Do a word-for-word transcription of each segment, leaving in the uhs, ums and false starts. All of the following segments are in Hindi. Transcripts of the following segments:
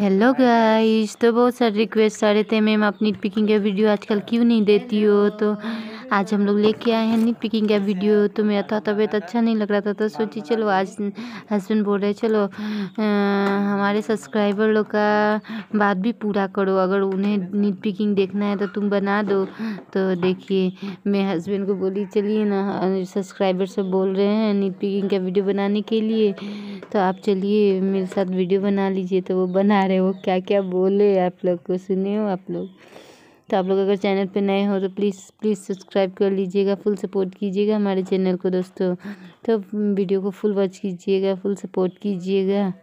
हेलो गाइस, तो बहुत सारे रिक्वेस्ट आ रहे थे मैम आप नीट पिकिंग का वीडियो आजकल क्यों नहीं देती हो। तो आज हम लोग लेके आए हैं नीट पिकिंग का वीडियो। तो मेरा था तबीयत अच्छा नहीं लग रहा था तो सोची चलो आज हस्बैंड बोल रहे चलो आ, हमारे सब्सक्राइबर लोग का बात भी पूरा करो, अगर उन्हें नीट पिकिंग देखना है तो तुम बना दो। तो देखिए मैं हस्बैंड को बोली चलिए ना, सब्सक्राइबर सब बोल रहे हैं नीट पिकिंग का वीडियो बनाने के लिए, तो आप चलिए मेरे साथ वीडियो बना लीजिए। तो वो बना रहे, वो क्या क्या बोले आप लोग को सुने हो आप लोग। तो आप लोग अगर चैनल पे नए हो तो प्लीज़ प्लीज़ सब्सक्राइब कर लीजिएगा, फुल सपोर्ट कीजिएगा हमारे चैनल को दोस्तों। तो वीडियो को फुल वॉच कीजिएगा, फुल सपोर्ट कीजिएगा।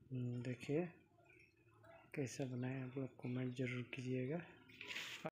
देखिए कैसा बनाए, आप लोग कमेंट ज़रूर कीजिएगा।